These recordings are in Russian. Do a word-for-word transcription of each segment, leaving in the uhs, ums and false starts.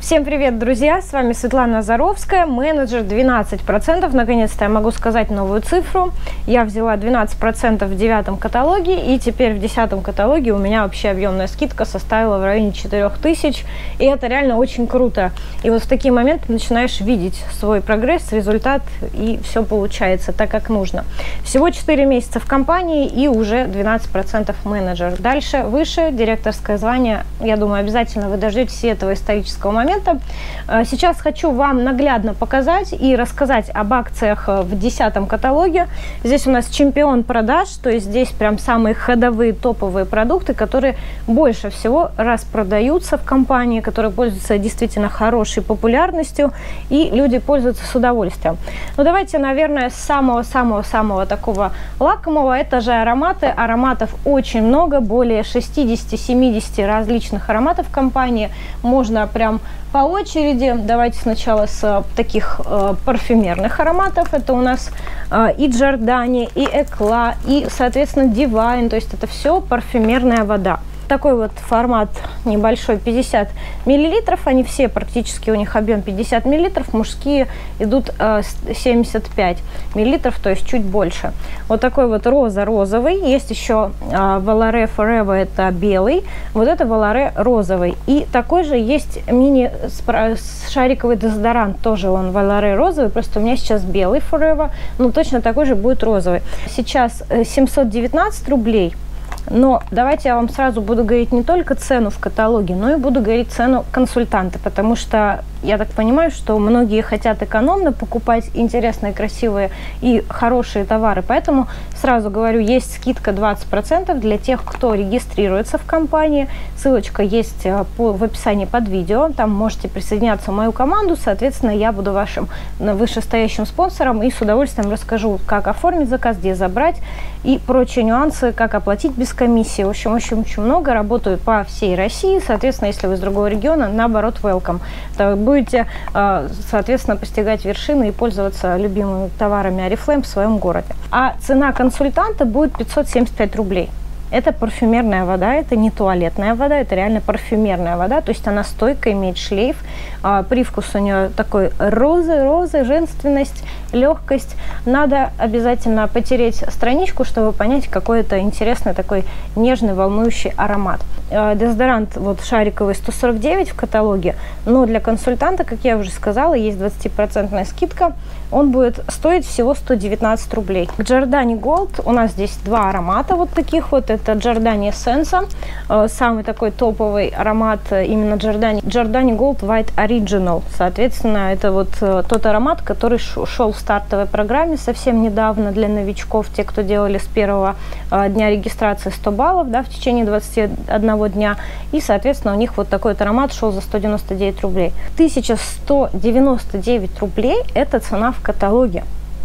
Всем привет, друзья! С вами Светлана Азаровская, менеджер двенадцать процентов. Наконец-то я могу сказать новую цифру. Я взяла двенадцать процентов в девятом каталоге, и теперь в десятом каталоге у меня вообще объемная скидка составила в районе четырёх тысяч. И это реально очень круто. И вот в такие моменты начинаешь видеть свой прогресс, результат, и все получается так, как нужно. Всего четыре месяца в компании и уже двенадцать процентов менеджер. Дальше, выше, директорское звание. Я думаю, обязательно вы дождетесь этого исторического момента. Сейчас хочу вам наглядно показать и рассказать об акциях в десятом каталоге. Здесь у нас чемпион продаж, то есть здесь прям самые ходовые топовые продукты, которые больше всего распродаются в компании, которые пользуются действительно хорошей популярностью, и люди пользуются с удовольствием. Ну давайте, наверное, с самого-самого-самого такого лакомого, это же ароматы. Ароматов очень много, более шестидесяти-семидесяти различных ароматов в компании. Можно прям по очереди. Давайте сначала с таких э, парфюмерных ароматов. Это у нас э, и Giordani, и Eclat, и, соответственно, Divine. То есть это все парфюмерная вода. Такой вот формат небольшой, пятьдесят миллилитров. Они все практически, у них объем пятьдесят миллилитров. Мужские идут э, семьдесят пять миллилитров, то есть чуть больше. Вот такой вот роза-розовый. Есть еще э, Volare Forever, это белый. Вот это Volare розовый. И такой же есть мини-шариковый дезодорант. Тоже он Volare розовый. Просто у меня сейчас белый Forever. Ну, точно такой же будет розовый. Сейчас семьсот девятнадцать рублей. Но давайте я вам сразу буду говорить не только цену в каталоге, но и буду говорить цену консультанта, потому что я так понимаю, что многие хотят экономно покупать интересные, красивые и хорошие товары. Поэтому сразу говорю, есть скидка двадцать процентов для тех, кто регистрируется в компании. Ссылочка есть по, в описании под видео. Там можете присоединяться в мою команду. Соответственно, я буду вашим вышестоящим спонсором и с удовольствием расскажу, как оформить заказ, где забрать и прочие нюансы, как оплатить без комиссии. В общем, очень-очень много. Работаю по всей России. Соответственно, если вы из другого региона, наоборот, welcome. Будете, соответственно, постигать вершины и пользоваться любимыми товарами Oriflame в своем городе. А цена консультанта будет пятьсот семьдесят пять рублей. Это парфюмерная вода, это не туалетная вода, это реально парфюмерная вода, то есть она стойкая, имеет шлейф, а, привкус у нее такой розы, розы, женственность, легкость. Надо обязательно потереть страничку, чтобы понять, какой это интересный такой нежный, волнующий аромат. А, дезодорант вот шариковый сто сорок девять в каталоге, но для консультанта, как я уже сказала, есть двадцатипроцентная скидка, он будет стоить всего сто девятнадцать рублей. К Giordani Gold у нас здесь два аромата вот таких вот. Это Giordani Essenza, самый такой топовый аромат именно Giordani. Giordani Gold White Original. Соответственно, это вот тот аромат, который шел в стартовой программе совсем недавно для новичков, те, кто делали с первого дня регистрации сто баллов, да, в течение двадцати одного дня. И, соответственно, у них вот такой вот аромат шел за сто девяносто девять рублей. тысяча сто девяносто девять рублей – это цена в каталоге.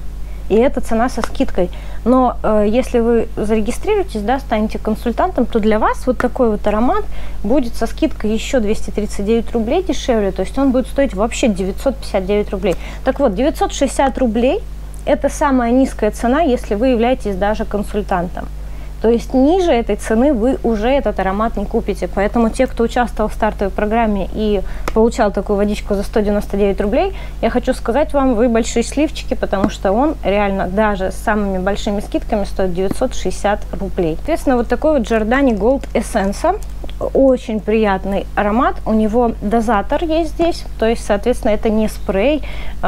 И это цена со скидкой. Но э, если вы зарегистрируетесь, да, станете консультантом, то для вас вот такой вот аромат будет со скидкой еще двести тридцать девять рублей дешевле. То есть он будет стоить вообще девятьсот пятьдесят девять рублей. Так вот, девятьсот шестьдесят рублей – это самая низкая цена, если вы являетесь даже консультантом. То есть ниже этой цены вы уже этот аромат не купите. Поэтому те, кто участвовал в стартовой программе и получал такую водичку за сто девяносто девять рублей, я хочу сказать вам, вы большие сливчики, потому что он реально даже с самыми большими скидками стоит девятьсот шестьдесят рублей. Соответственно, вот такой вот Giordani Gold Essenza. Очень приятный аромат. У него дозатор есть здесь, то есть, соответственно, это не спрей.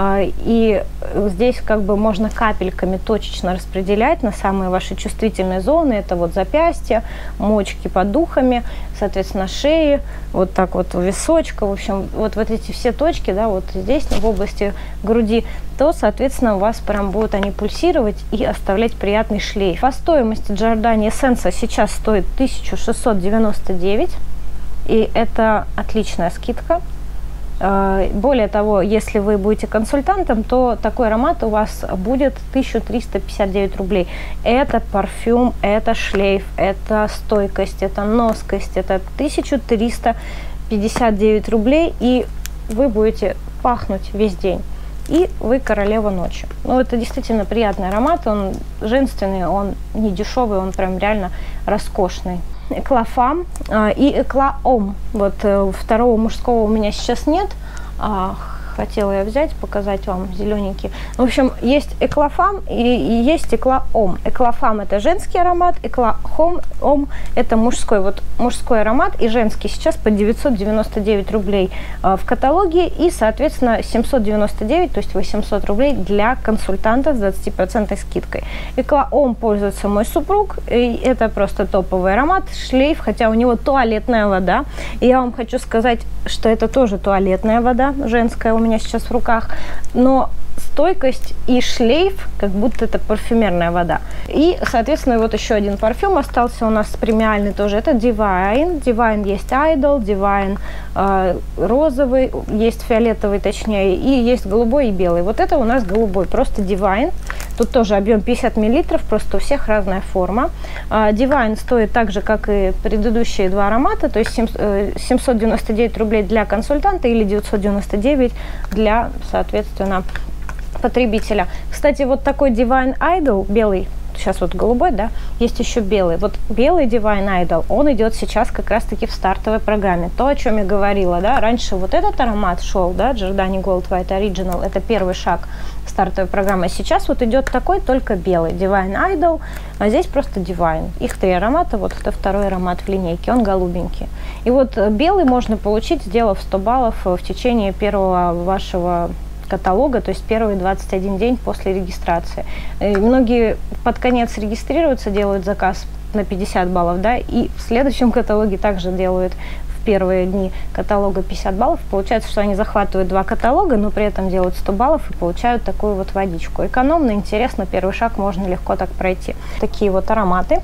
И здесь как бы можно капельками точечно распределять на самые ваши чувствительные зоны. Это вот запястья, мочки под духами, соответственно, шеи, вот так вот у височка. В общем, вот, вот эти все точки, да, вот здесь, в области груди, то, соответственно, у вас прям будут они пульсировать и оставлять приятный шлейф. По стоимости Giordani Essenza сейчас стоит тысяча шестьсот девяносто девять, и это отличная скидка. Более того, если вы будете консультантом, то такой аромат у вас будет тысяча триста пятьдесят девять рублей. Это парфюм, это шлейф, это стойкость, это носкость, это тысяча триста пятьдесят девять рублей, и вы будете пахнуть весь день. И вы королева ночи. Ну, это действительно приятный аромат, он женственный, он не дешевый, он прям реально роскошный. Эклафам и Эклаом. Вот второго мужского у меня сейчас нет. Хотела я взять, показать вам зелененький. В общем, есть Эклафам и, и есть Эклаом. Эклафам это женский аромат, Эклаом это мужской. Вот мужской аромат и женский сейчас по девятьсот девяносто девять рублей э, в каталоге и, соответственно, семьсот девяносто девять, то есть восемьсот рублей для консультанта с двадцатипроцентной скидкой. Эклаом пользуется мой супруг, и это просто топовый аромат, шлейф, хотя у него туалетная вода. И я вам хочу сказать, что это тоже туалетная вода женская у меня сейчас в руках, но стойкость и шлейф, как будто это парфюмерная вода. И, соответственно, вот еще один парфюм остался у нас премиальный тоже, это Divine. Divine есть Idol, Divine э, розовый, есть фиолетовый точнее, и есть голубой и белый. Вот это у нас голубой, просто Divine. Тут тоже объем пятьдесят миллилитров, просто у всех разная форма. Э, Divine стоит так же, как и предыдущие два аромата, то есть семьсот девяносто девять рублей для консультанта или девятьсот девяносто девять для, соответственно, потребителя. Кстати, вот такой Divine Idol белый, сейчас вот голубой, да, есть еще белый. Вот белый Divine Idol, он идет сейчас как раз-таки в стартовой программе. То, о чем я говорила, да, раньше вот этот аромат шел, да, Giordani Gold White Original, это первый шаг стартовой программы. Сейчас вот идет такой, только белый Divine Idol, а здесь просто Divine. Их три аромата, вот это второй аромат в линейке, он голубенький. И вот белый можно получить, сделав сто баллов в течение первого вашего каталога, то есть первый двадцать один день после регистрации. И многие под конец регистрируются, делают заказ на пятьдесят баллов, да, и в следующем каталоге также делают в первые дни каталога пятьдесят баллов. Получается, что они захватывают два каталога, но при этом делают сто баллов и получают такую вот водичку. Экономно, интересно, первый шаг можно легко так пройти. Такие вот ароматы.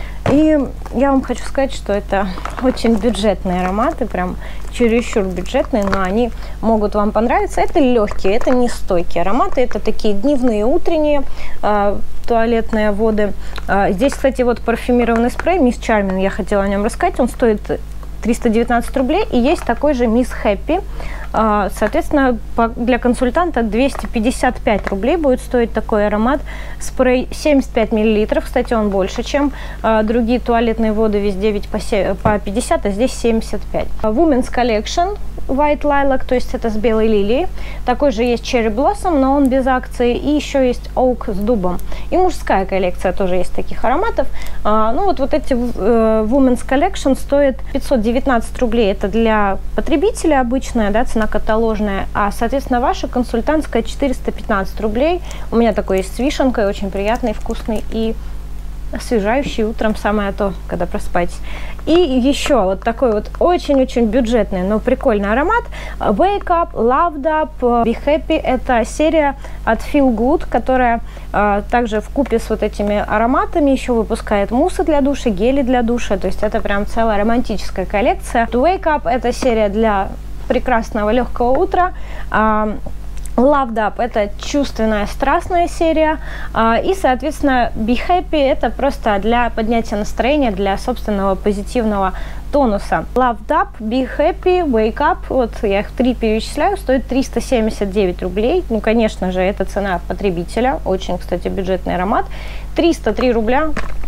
И я вам хочу сказать, что это очень бюджетные ароматы, прям чересчур бюджетные, но они могут вам понравиться. Это легкие, это не стойкие ароматы, это такие дневные, утренние э, туалетные воды. Э, здесь, кстати, вот парфюмированный спрей Miss Charming, я хотела о нем рассказать, он стоит триста девятнадцать рублей, и есть такой же Miss Happy. Соответственно, для консультанта двести пятьдесят пять рублей будет стоить такой аромат. Спрей семьдесят пять миллилитров, кстати, он больше, чем другие туалетные воды, везде ведь по пятьдесят, а здесь семьдесят пять. Women's Collection White Lilac, то есть это с белой лилией. Такой же есть Cherry Blossom, но он без акции. И еще есть Oak с дубом. И мужская коллекция тоже есть таких ароматов. А, ну вот, вот эти э, Women's Collection стоят пятьсот девятнадцать рублей. Это для потребителя обычная, да, цена каталожная. А, соответственно, ваша консультантская четыреста пятнадцать рублей. У меня такой есть с вишенкой, очень приятный, вкусный и освежающий утром, самое то, когда просыпаетесь. И еще вот такой вот очень-очень бюджетный, но прикольный аромат. Wake Up, Loved Up, Be Happy. Это серия от Feel Good, которая э, также вкупе с вот этими ароматами еще выпускает муссы для душа, гели для душа. То есть это прям целая романтическая коллекция. Wake Up – это серия для прекрасного легкого утра. Э, Loved Up – это чувственная, страстная серия, и, соответственно, Be Happy – это просто для поднятия настроения, для собственного позитивного тонуса. Loved Up, Be Happy, Wake Up, вот я их три перечисляю, стоит триста семьдесят девять рублей. Ну, конечно же, это цена потребителя, очень, кстати, бюджетный аромат. триста три рубля.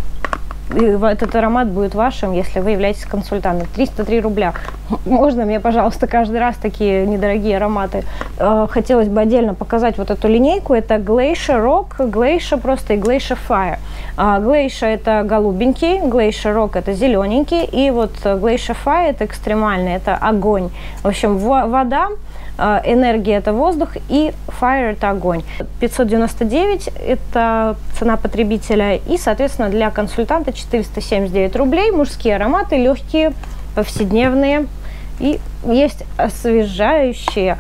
И этот аромат будет вашим, если вы являетесь консультантом. триста три рубля. Можно мне, пожалуйста, каждый раз такие недорогие ароматы? Хотелось бы отдельно показать вот эту линейку. Это Glacier Rock, Glacier просто и Glacier Fire. Glacier это голубенький, Glacier Rock это зелененький, и вот Glacier Fire это экстремальный, это огонь. В общем, вода, энергия это воздух, и fire это огонь. пятьсот девяносто девять это цена потребителя, и, соответственно, для консультанта четыреста семьдесят девять рублей. Мужские ароматы, легкие, повседневные. И есть освежающие,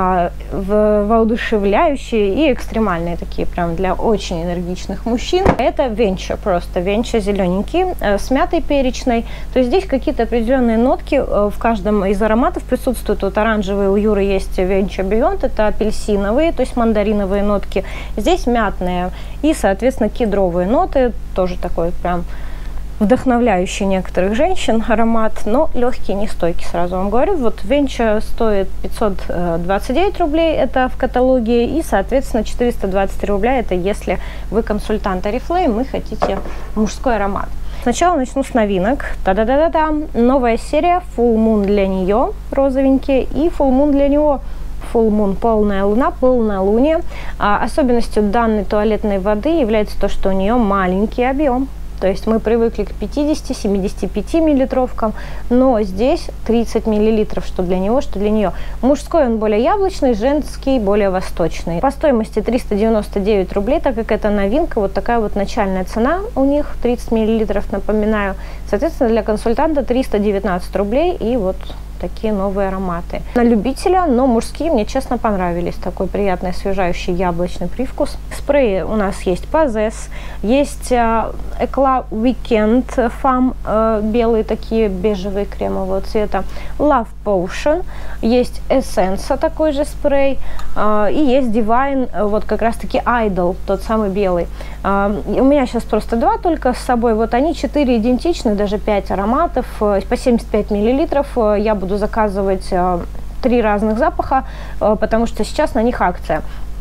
воодушевляющие и экстремальные, такие прям для очень энергичных мужчин. Это Venture, просто Venture зелененький, с мятой перечной. То есть здесь какие-то определенные нотки в каждом из ароматов присутствуют. Вот оранжевые у Юры есть Venture Beyond, это апельсиновые, то есть мандариновые нотки. Здесь мятные и, соответственно, кедровые ноты, тоже такой прям вдохновляющий некоторых женщин аромат, но легкий, не стойкий, сразу вам говорю. Вот Venture стоит пятьсот двадцать девять рублей, это в каталоге, и, соответственно, четыреста двадцать три рубля, это если вы консультант Oriflame и хотите мужской аромат. Сначала начну с новинок. Та-да-да-да-да. Новая серия Full Moon для нее, розовенькие, и Full Moon для него. Full Moon, полная луна, полнолуние. А особенностью данной туалетной воды является то, что у нее маленький объем. То есть мы привыкли к пятидесяти-семидесяти пяти миллилитровкам, но здесь тридцать миллилитров, что для него, что для нее. Мужской он более яблочный, женский более восточный. По стоимости триста девяносто девять рублей, так как это новинка, вот такая вот начальная цена у них, тридцать миллилитров, напоминаю. Соответственно, для консультанта триста девятнадцать рублей и вот такие новые ароматы. На любителя, но мужские мне, честно, понравились. Такой приятный, освежающий яблочный привкус. Спреи у нас есть Possess, есть Eclat Weekend Femme, э, белые такие, бежевые, кремового цвета. Love Potion, есть Essence, такой же спрей, э, и есть Divine, вот как раз-таки Idol, тот самый белый. Э, у меня сейчас просто два только с собой. Вот они четыре идентичны, даже пять ароматов, э, по семьдесят пять миллилитров. Э, я буду заказывать э, три разных запаха, э, потому что сейчас на них акция.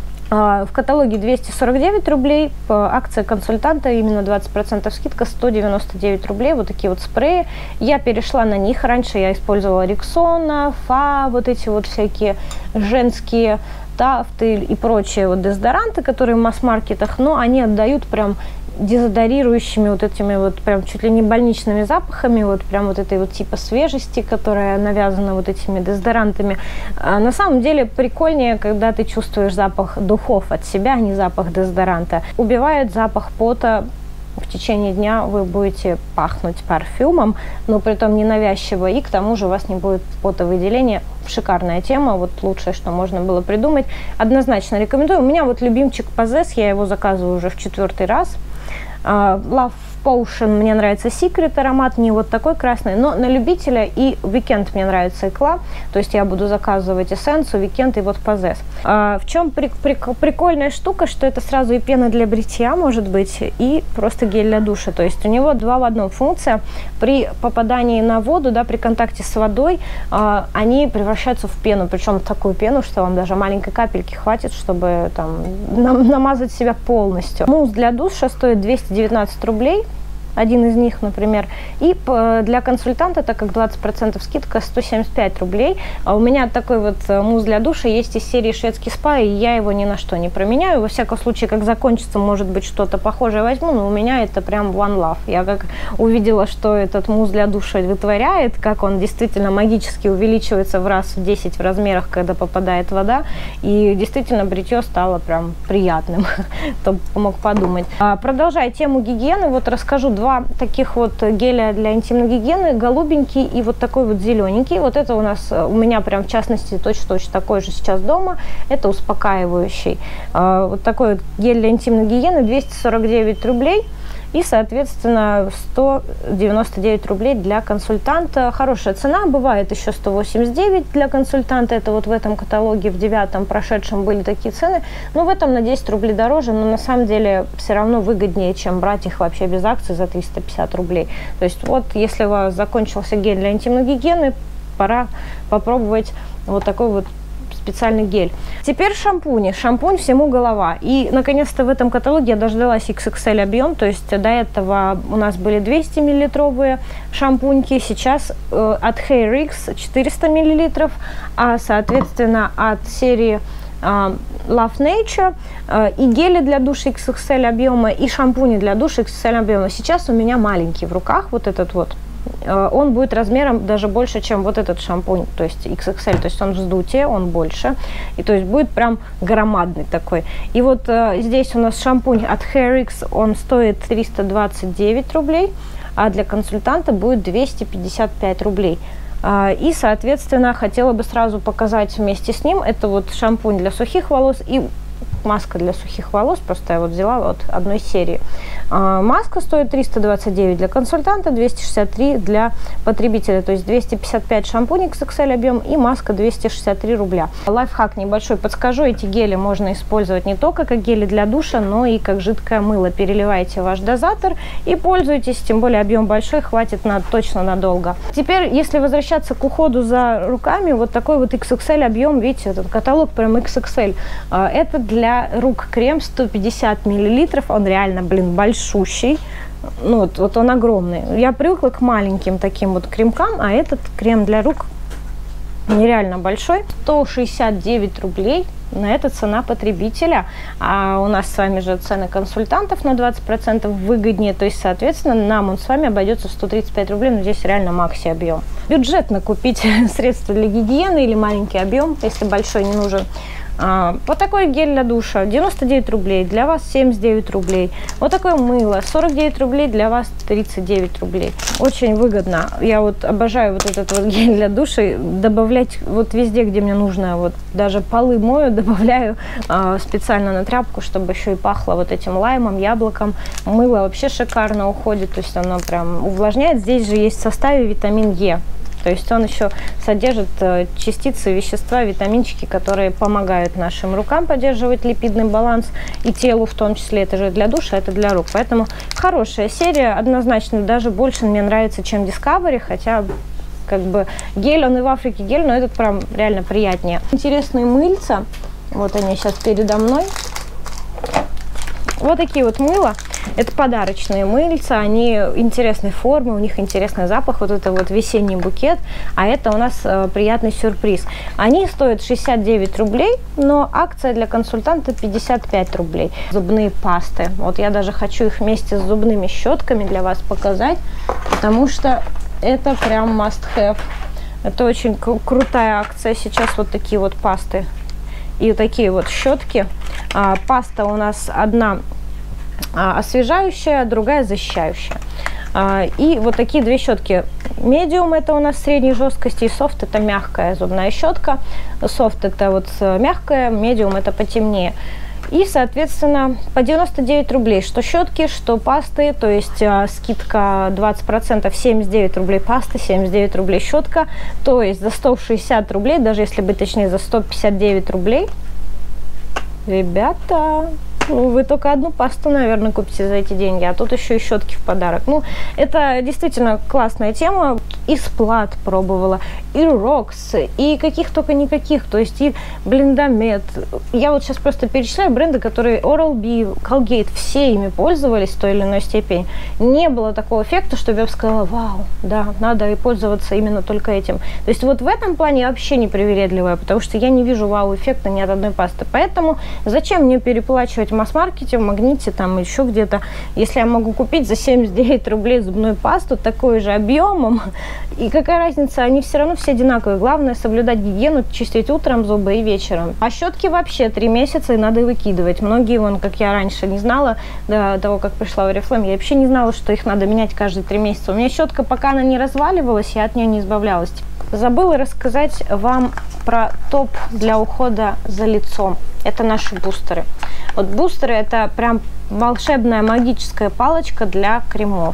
Э, в каталоге двести сорок девять рублей, акция консультанта, именно двадцать процентов скидка, сто девяносто девять рублей, вот такие вот спреи. Я перешла на них, раньше я использовала Рексона, Фа, вот эти вот всякие женские тафты и прочие вот дезодоранты, которые в масс-маркетах, но они отдают прям дезодорирующими вот этими вот прям чуть ли не больничными запахами, вот прям вот этой вот типа свежести, которая навязана вот этими дезодорантами. А на самом деле прикольнее, когда ты чувствуешь запах духов от себя, а не запах дезодоранта. Убивает запах пота. В течение дня вы будете пахнуть парфюмом, но при этом ненавязчиво, и к тому же у вас не будет потовыделения. Шикарная тема, вот лучшее, что можно было придумать. Однозначно рекомендую. У меня вот любимчик Possess, я его заказываю уже в четвертый раз. Uh, Love Potion, мне нравится Secret аромат, не вот такой красный, но на любителя, и Weekend мне нравится Eclat, то есть я буду заказывать эссенцию, Weekend и вот Possess. Uh, в чем при, при, прикольная штука, что это сразу и пена для бритья может быть, и просто гель для душа, то есть у него два в одном функция. При попадании на воду, да, при контакте с водой, uh, они превращаются в пену, причем такую пену, что вам даже маленькой капельки хватит, чтобы там нам, намазать себя полностью. Мусс для душа стоит двести девятнадцать рублей. Один из них, например. И для консультанта, так как двадцать процентов скидка, сто семьдесят пять рублей. А у меня такой вот мусс для душа есть из серии Шведский спа, и я его ни на что не променяю. Во всяком случае, как закончится, может быть, что-то похожее возьму, но у меня это прям One Love. Я как увидела, что этот мусс для душа вытворяет, как он действительно магически увеличивается в раз в десять в размерах, когда попадает вода, и действительно бритье стало прям приятным, кто мог подумать. Продолжая тему гигиены, вот расскажу два таких вот геля для интимной гигиены, голубенький и вот такой вот зелененький. Вот это у нас, у меня прям в частности точно-точно такой же сейчас дома. Это успокаивающий. Вот такой вот гель для интимной гигиены, двести сорок девять рублей. И, соответственно, сто девяносто девять рублей для консультанта. Хорошая цена, бывает еще сто восемьдесят девять для консультанта. Это вот в этом каталоге, в девятом прошедшем были такие цены. Но в этом на десять рублей дороже, но на самом деле все равно выгоднее, чем брать их вообще без акций за триста пятьдесят рублей. То есть вот, если у вас закончился гель для интимной гигиены, пора попробовать вот такой вот специальный гель. Теперь шампуни. Шампунь всему голова. И, наконец-то, в этом каталоге я дождалась икс икс эль объем. То есть до этого у нас были двести миллилитровые шампуньки. Сейчас э, от HairX четыреста миллилитров. А, соответственно, от серии э, Love Nature э, и гели для душа икс икс эль объема, и шампуни для душа икс икс эль объема. Сейчас у меня маленький в руках. Вот этот вот. Он будет размером даже больше, чем вот этот шампунь, то есть икс икс эль, то есть он вздутие, он больше, и то есть будет прям громадный такой. И вот э, здесь у нас шампунь от HairX, он стоит триста двадцать девять рублей, а для консультанта будет двести пятьдесят пять рублей. Э, и, соответственно, хотела бы сразу показать вместе с ним, это вот шампунь для сухих волос и маска для сухих волос, просто я вот взяла вот одной серии. А, маска стоит триста двадцать девять для консультанта, двести шестьдесят три для потребителя, то есть двести пятьдесят пять шампунь икс икс эль объем и маска двести шестьдесят три рубля. Лайфхак небольшой подскажу, эти гели можно использовать не только как гели для душа, но и как жидкое мыло. Переливайте ваш дозатор и пользуйтесь, тем более объем большой, хватит на, точно надолго. Теперь, если возвращаться к уходу за руками, вот такой вот икс икс эль объем, видите, этот каталог прям икс икс эль. Это для рук крем сто пятьдесят миллилитров, он реально, блин, большущий. Ну, вот, вот он огромный. Я привыкла к маленьким таким вот кремкам, а этот крем для рук нереально большой. сто шестьдесят девять рублей. На это цена потребителя, а у нас с вами же цены консультантов на двадцать процентов выгоднее, то есть, соответственно, нам он с вами обойдется сто тридцать пять рублей, но здесь реально макси объем. Бюджетно купить средства для гигиены или маленький объем, если большой не нужен. А, вот такой гель для душа девяносто девять рублей, для вас семьдесят девять рублей. Вот такое мыло сорок девять рублей, для вас тридцать девять рублей. Очень выгодно. Я вот обожаю вот этот вот гель для душа добавлять вот везде, где мне нужно. Вот даже полы мою, добавляю а, специально на тряпку, чтобы еще и пахло вот этим лаймом, яблоком. Мыло вообще шикарно уходит, то есть оно прям увлажняет. Здесь же есть в составе витамин Е. То есть он еще содержит частицы вещества, витаминчики, которые помогают нашим рукам поддерживать липидный баланс и телу в том числе. Это же для душа, это для рук. Поэтому хорошая серия, однозначно даже больше мне нравится, чем Discovery, хотя как бы гель, он и в Африке гель, но этот прям реально приятнее. Интересные мыльца, вот они сейчас передо мной. Вот такие вот мыла. Это подарочные мыльца, они интересной формы, у них интересный запах, вот это вот весенний букет, а это у нас э, приятный сюрприз. Они стоят шестьдесят девять рублей, но акция для консультанта пятьдесят пять рублей. Зубные пасты, вот я даже хочу их вместе с зубными щетками для вас показать, потому что это прям must have. Это очень крутая акция, сейчас вот такие вот пасты и вот такие вот щетки. А, паста у нас одна освежающая, другая защищающая. И вот такие две щетки. Медиум это у нас средней жесткости, и софт это мягкая зубная щетка. Софт это вот мягкая, медиум это потемнее. И, соответственно, по девяносто девять рублей, что щетки, что пасты, то есть а, скидка двадцать процентов, семьдесят девять рублей паста, семьдесят девять рублей щетка, то есть за сто шестьдесят рублей, даже если быть точнее, за сто пятьдесят девять рублей, ребята, ну, вы только одну пасту, наверное, купите за эти деньги, а тут еще и щетки в подарок. Ну, это действительно классная тема. И Сплат пробовала, и Рокс, и каких только никаких. То есть и Блиндамед. Я вот сейчас просто перечисляю бренды, которые Oral-B, Colgate, все ими пользовались в той или иной степени. Не было такого эффекта, чтобы я бы сказала, вау, да, надо и пользоваться именно только этим. То есть вот в этом плане я вообще не привередливая, потому что я не вижу вау-эффекта ни от одной пасты. Поэтому зачем мне переплачивать в масс-маркете, в Магните, там еще где-то, если я могу купить за семьдесят девять рублей зубную пасту такой же объемом, и какая разница, они все равно все одинаковые. Главное соблюдать гигиену, чистить утром зубы и вечером. А щетки вообще три месяца и надо выкидывать. Многие, вон, как я раньше не знала, до того, как пришла в Oriflame, я вообще не знала, что их надо менять каждые три месяца. У меня щетка, пока она не разваливалась, я от нее не избавлялась. Забыла рассказать вам про топ для ухода за лицом. Это наши бустеры. Вот бустеры это прям волшебная магическая палочка для кремов.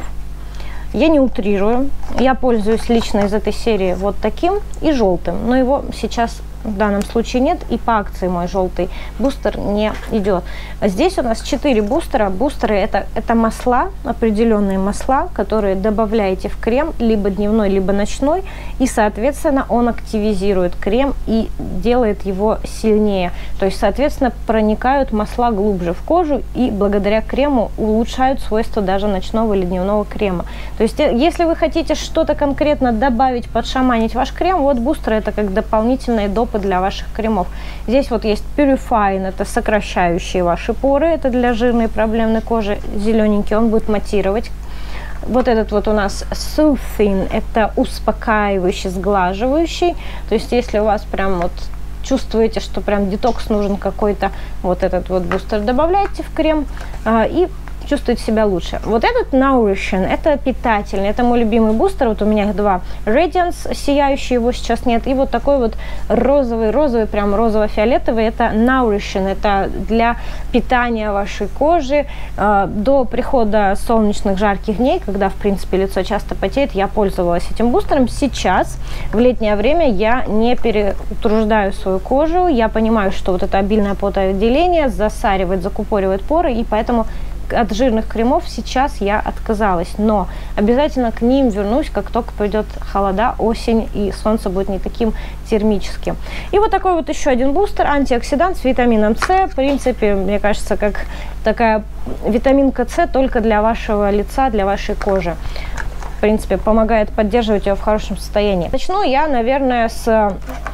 Я не утрирую, я пользуюсь лично из этой серии вот таким и желтым, но его сейчас в данном случае нет, и по акции мой желтый бустер не идет. Здесь у нас четыре бустера. Бустеры это, это масла, определенные масла, которые добавляете в крем, либо дневной, либо ночной, и, соответственно, он активизирует крем и делает его сильнее. То есть, соответственно, проникают масла глубже в кожу и благодаря крему улучшают свойства даже ночного или дневного крема. То есть, если вы хотите что-то конкретно добавить, подшаманить ваш крем, вот бустеры это как дополнительные допы для ваших кремов. Здесь вот есть Purifying, это сокращающие ваши поры, это для жирной проблемной кожи, зелененький, он будет матировать. Вот этот вот у нас Soothing, это успокаивающий, сглаживающий, то есть если у вас прям вот чувствуете, что прям детокс нужен какой-то, вот этот вот бустер добавляйте в крем а, и чувствует себя лучше. Вот этот Nourishing, это питательный, это мой любимый бустер, вот у меня их два. Radiance, сияющий, его сейчас нет, и вот такой вот розовый, розовый, прям розово-фиолетовый, это Nourishing, это для питания вашей кожи. До прихода солнечных жарких дней, когда, в принципе, лицо часто потеет, я пользовалась этим бустером. Сейчас, в летнее время, я не переутруждаю свою кожу, я понимаю, что вот это обильное потоотделение засаривает, закупоривает поры, и поэтому от жирных кремов сейчас я отказалась, но обязательно к ним вернусь, как только пойдет холода, осень, и солнце будет не таким термическим. И вот такой вот еще один бустер, антиоксидант с витамином С. В принципе, мне кажется, как такая витаминка С только для вашего лица, для вашей кожи. В принципе, помогает поддерживать ее в хорошем состоянии. Начну я, наверное, с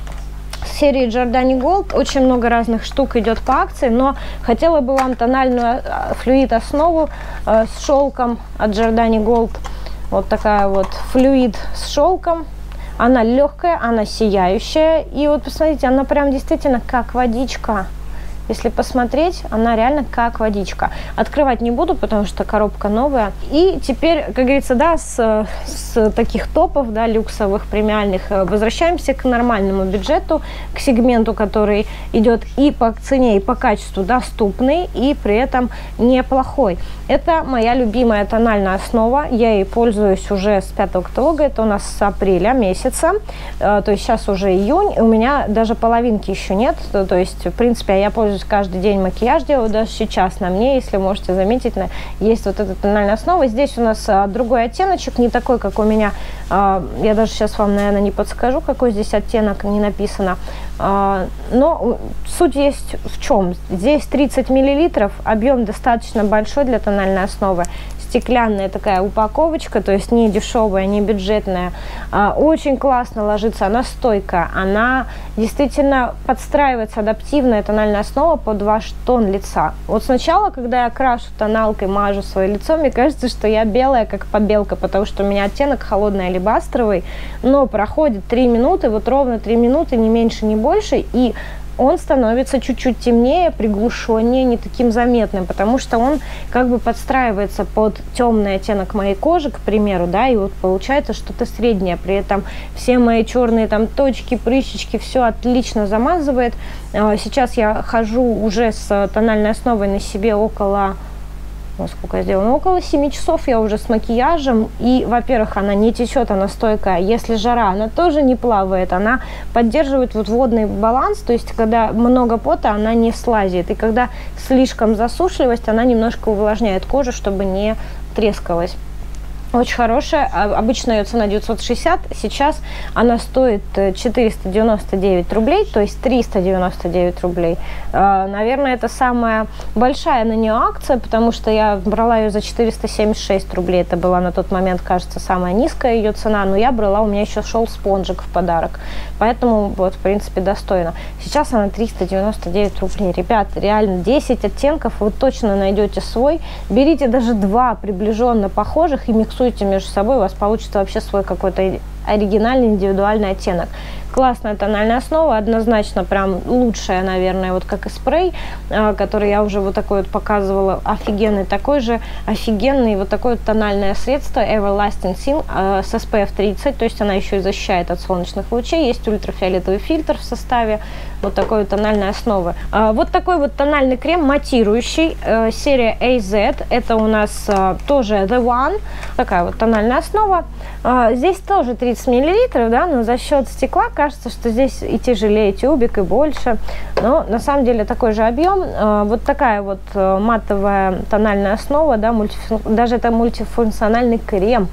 серии Giordani Gold. Очень много разных штук идет по акции, но хотела бы вам тональную флюид основу э, с шелком от Giordani Gold. Вот такая вот флюид с шелком. Она легкая, она сияющая. И вот посмотрите, она прям действительно как водичка. Если посмотреть, она реально как водичка. Открывать не буду, потому что коробка новая. И теперь, как говорится, да, с, с таких топов, да, люксовых, премиальных, возвращаемся к нормальному бюджету, к сегменту, который идет и по цене, и по качеству доступный, и при этом неплохой. Это моя любимая тональная основа. Я ей пользуюсь уже с пятого каталога. Это у нас с апреля месяца. То есть сейчас уже июнь. У меня даже половинки еще нет. То есть, в принципе, я пользуюсь каждый день, макияж делаю, даже сейчас на мне, если можете заметить, есть вот эта тональная основа. Здесь у нас а, другой оттеночек, не такой, как у меня. А, я даже сейчас вам, наверное, не подскажу, какой здесь оттенок, не написано. А, но суть есть в чем. Здесь тридцать миллилитров, объем достаточно большой для тональной основы. Стеклянная такая упаковочка, то есть не дешевая, не бюджетная. А, очень классно ложится, она стойкая, она действительно подстраивается, адаптивная тональная основа под ваш тон лица. Вот сначала, когда я крашу тоналкой, мажу свое лицо, мне кажется, что я белая, как побелка, потому что у меня оттенок холодный алебастровый, но проходит три минуты, вот ровно три минуты, не меньше, не больше, и он становится чуть-чуть темнее, приглушеннее, не таким заметным, потому что он как бы подстраивается под темный оттенок моей кожи, к примеру, да, и вот получается что-то среднее. При этом все мои черные там точки, прыщички, все отлично замазывает. Сейчас я хожу уже с тональной основой на себе около... Сколько я сделала? Ну, около семи часов я уже с макияжем. И, во-первых, она не течет, она стойкая. Если жара, она тоже не плавает. Она поддерживает вот водный баланс. То есть, когда много пота, она не слазит. И когда слишком засушливость, она немножко увлажняет кожу, чтобы не трескалась. Очень хорошая. Обычно ее цена девятьсот шестьдесят. Сейчас она стоит четыреста девяносто девять рублей, то есть триста девяносто девять рублей. Наверное, это самая большая на нее акция, потому что я брала ее за четыреста семьдесят шесть рублей. Это была на тот момент, кажется, самая низкая ее цена. Но я брала, у меня еще шел спонжик в подарок. Поэтому, вот, в принципе, достойно. Сейчас она триста девяносто девять рублей. Ребят, реально десять оттенков вы точно найдете свой. Берите даже два приближенно похожих и миксуйте между собой, у вас получится вообще свой какой-то оригинальный, индивидуальный оттенок. Классная тональная основа, однозначно прям лучшая, наверное, вот как и спрей, который я уже вот такой вот показывала, офигенный, такой же офигенный вот такое вот тональное средство Everlasting Sin с эс пи эф тридцать, то есть она еще и защищает от солнечных лучей, есть ультрафиолетовый фильтр в составе вот такой вот тональной основы. Вот такой вот тональный крем матирующий, серия эй зет, это у нас тоже The One, такая вот тональная основа. Здесь тоже тридцать миллилитров, да, но за счет стекла кажется, что здесь и тяжелее тюбик, и больше. Но на самом деле такой же объем. Вот такая вот матовая тональная основа, да, мультифун... даже это мультифункциональный крем.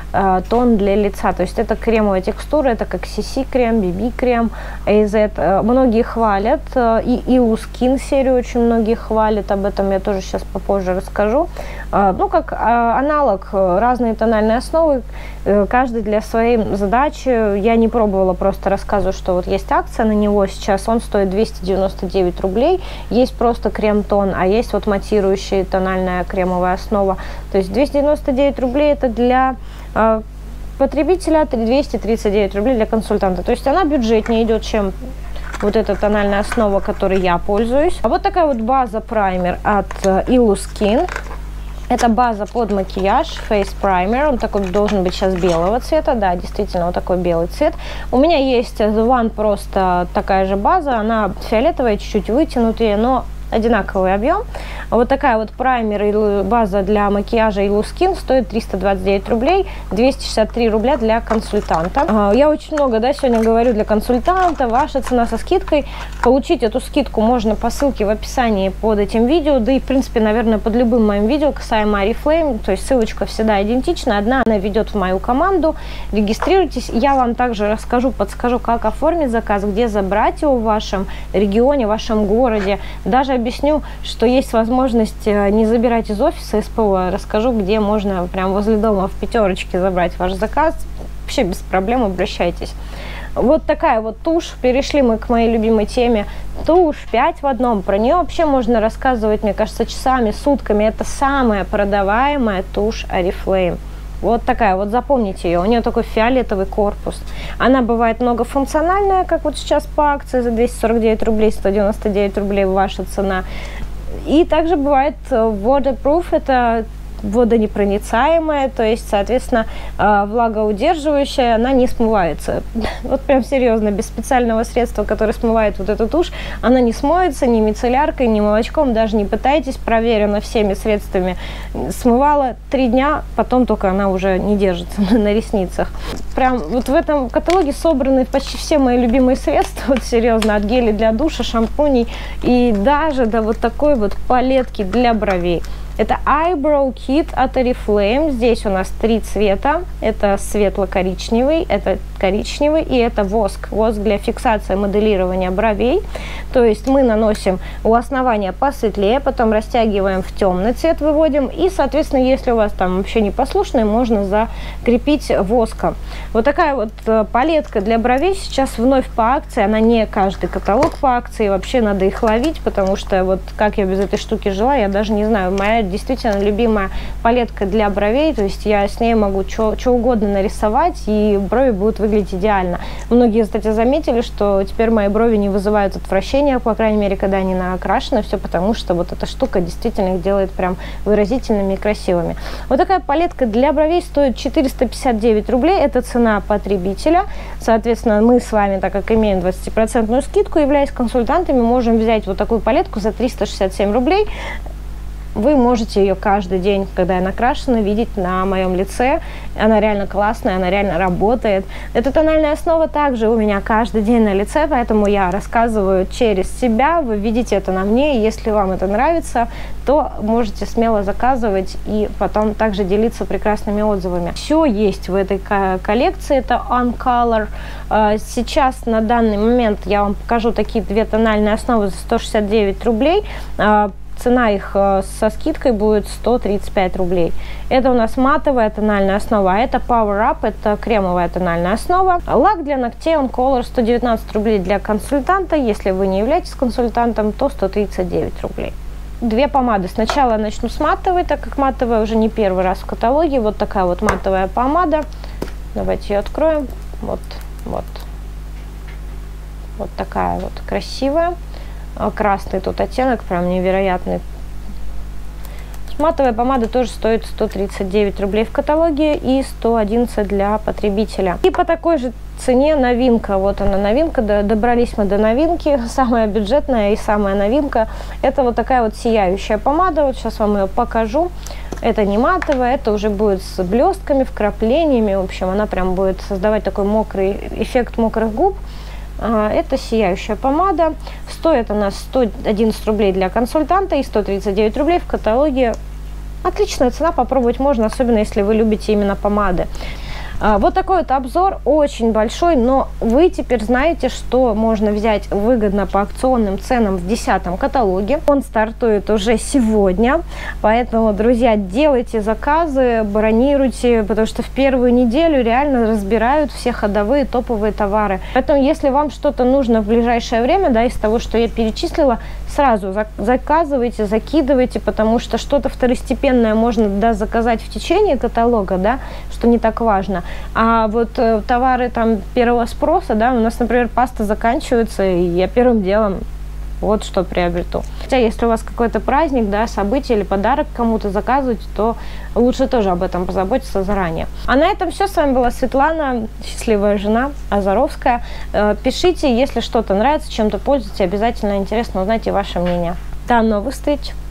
Тон для лица, то есть это кремовая текстура, это как си си крем, би би крем, эй зет, многие хвалят, и и ю Skin серию очень многие хвалят, об этом я тоже сейчас попозже расскажу. Ну, как аналог, разные тональные основы, каждый для своей задачи. Я не пробовала, просто рассказываю, что вот есть акция на него сейчас, он стоит двести девяносто девять рублей, есть просто крем-тон, а есть вот матирующая тональная кремовая основа, то есть двести девяносто девять рублей это для потребителя, двести тридцать девять рублей для консультанта. То есть она бюджетнее идет, чем вот эта тональная основа, которой я пользуюсь. А вот такая вот база праймер от и ю Skin. Это база под макияж, Face Primer. Он такой должен быть сейчас белого цвета. Да, действительно, вот такой белый цвет. У меня есть The One, просто такая же база. Она фиолетовая, чуть-чуть вытянутая, но одинаковый объем. Вот такая вот праймер и база для макияжа Illu Skin стоит триста двадцать девять рублей, двести шестьдесят три рубля для консультанта. Я очень много, да, сегодня говорю для консультанта, ваша цена со скидкой. Получить эту скидку можно по ссылке в описании под этим видео, да и в принципе, наверное, под любым моим видео касаемо Oriflame, то есть ссылочка всегда идентична, одна она ведет в мою команду. Регистрируйтесь, я вам также расскажу, подскажу, как оформить заказ, где забрать его в вашем регионе, в вашем городе. Даже объясню, что есть возможность не забирать из офиса СПО, расскажу, где можно прям возле дома в пятерочке забрать ваш заказ. Вообще без проблем обращайтесь. Вот такая вот тушь. Перешли мы к моей любимой теме. Тушь пять в одном. Про нее вообще можно рассказывать, мне кажется, часами, сутками. Это самая продаваемая тушь Oriflame. Вот такая вот, запомните ее. У нее такой фиолетовый корпус. Она бывает многофункциональная, как вот сейчас по акции за двести сорок девять рублей, сто девяносто девять рублей ваша цена. И также бывает waterproof, это водонепроницаемая, то есть, соответственно, влагоудерживающая, она не смывается. Вот прям серьезно, без специального средства, которое смывает вот эту тушь, она не смоется ни мицелляркой, ни молочком, даже не пытайтесь, проверено всеми средствами. Смывала три дня, потом только она уже не держится на ресницах. Прям вот в этом каталоге собраны почти все мои любимые средства, вот серьезно, от гелей для душа, шампуней и даже до вот такой вот палетки для бровей. Это Eyebrow Kit от Oriflame. Здесь у нас три цвета. Это светло-коричневый, это коричневый и это воск. Воск для фиксации моделирования бровей. То есть мы наносим у основания посветлее, потом растягиваем в темный цвет, выводим. И, соответственно, если у вас там вообще непослушный, можно закрепить воском. Вот такая вот палетка для бровей сейчас вновь по акции. Она не каждый каталог по акции. Вообще надо их ловить, потому что вот как я без этой штуки жила, я даже не знаю. Моя действительно любимая палетка для бровей, то есть я с ней могу что угодно нарисовать, и брови будут выглядеть идеально. Многие, кстати, заметили, что теперь мои брови не вызывают отвращения, по крайней мере, когда они накрашены, все потому, что вот эта штука действительно их делает прям выразительными и красивыми. Вот такая палетка для бровей стоит четыреста пятьдесят девять рублей, это цена потребителя. Соответственно, мы с вами, так как имеем двадцатипроцентную скидку, являясь консультантами, можем взять вот такую палетку за триста шестьдесят семь рублей. Вы можете ее каждый день, когда я накрашена, видеть на моем лице. Она реально классная, она реально работает. Эта тональная основа также у меня каждый день на лице, поэтому я рассказываю через себя. Вы видите это на мне, и если вам это нравится, то можете смело заказывать и потом также делиться прекрасными отзывами. Все есть в этой коллекции, это On Color. Сейчас на данный момент я вам покажу такие две тональные основы за сто шестьдесят девять рублей. Цена их со скидкой будет сто тридцать пять рублей. Это у нас матовая тональная основа, а это Power Up, это кремовая тональная основа. Лак для ногтей On Color сто девятнадцать рублей для консультанта. Если вы не являетесь консультантом, то сто тридцать девять рублей. Две помады. Сначала начну с матовой, так как матовая уже не первый раз в каталоге. Вот такая вот матовая помада. Давайте ее откроем. Вот, вот. Вот такая вот красивая. Красный тут оттенок, прям невероятный. Матовая помада тоже стоит сто тридцать девять рублей в каталоге и сто одиннадцать для потребителя. И по такой же цене новинка. Вот она новинка, добрались мы до новинки. Самая бюджетная и самая новинка. Это вот такая вот сияющая помада. Вот сейчас вам ее покажу. Это не матовая, это уже будет с блестками, вкраплениями. В общем, она прям будет создавать такой мокрый эффект мокрых губ. Это сияющая помада. Стоит она сто одиннадцать рублей для консультанта и сто тридцать девять рублей в каталоге. Отличная цена, попробовать можно, особенно если вы любите именно помады. Вот такой вот обзор, очень большой, но вы теперь знаете, что можно взять выгодно по акционным ценам в десятом каталоге. Он стартует уже сегодня, поэтому, друзья, делайте заказы, бронируйте, потому что в первую неделю реально разбирают все ходовые топовые товары. Поэтому, если вам что-то нужно в ближайшее время, да, из того, что я перечислила, сразу заказывайте, закидывайте, потому что что-то второстепенное можно, да, заказать в течение каталога, да, что не так важно. А вот э, товары там первого спроса, да, у нас, например, паста заканчивается, и я первым делом вот что приобрету. Хотя, если у вас какой-то праздник, да, событие или подарок кому-то заказывать, то лучше тоже об этом позаботиться заранее. А на этом все. С вами была Светлана, счастливая жена, Азаровская. Э, пишите, если что-то нравится, чем-то пользуетесь, обязательно интересно узнать и ваше мнение. До новых встреч!